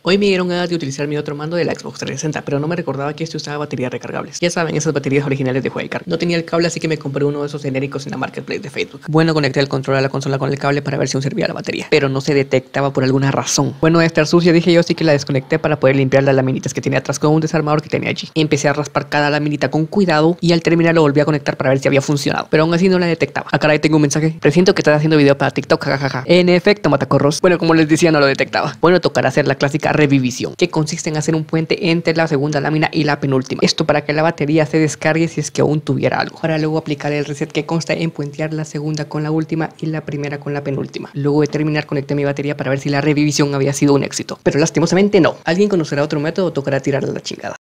Hoy me dieron ganas de utilizar mi otro mando de la Xbox 360, pero no me recordaba que este usaba baterías recargables. Ya saben, esas baterías originales de Huaycar. No tenía el cable, así que me compré uno de esos genéricos en la marketplace de Facebook. Bueno, conecté el control a la consola con el cable para ver si aún servía la batería, pero no se detectaba por alguna razón. Bueno, de estar sucia, dije yo, así que la desconecté para poder limpiar las laminitas que tenía atrás con un desarmador que tenía allí. Empecé a raspar cada laminita con cuidado y al terminar lo volví a conectar para ver si había funcionado, pero aún así no la detectaba. Acá ahí tengo un mensaje: presiento que estás haciendo video para TikTok, jajaja. En efecto, matacorros. Bueno, como les decía, no lo detectaba. Bueno, tocará hacer la clásica revivisión, que consiste en hacer un puente entre la segunda lámina y la penúltima. Esto para que la batería se descargue si es que aún tuviera algo. Para luego aplicar el reset, que consta en puentear la segunda con la última y la primera con la penúltima. Luego de terminar, conecté mi batería para ver si la revivisión había sido un éxito, pero lastimosamente no. ¿Alguien conocerá otro método o tocará tirarle la chingada?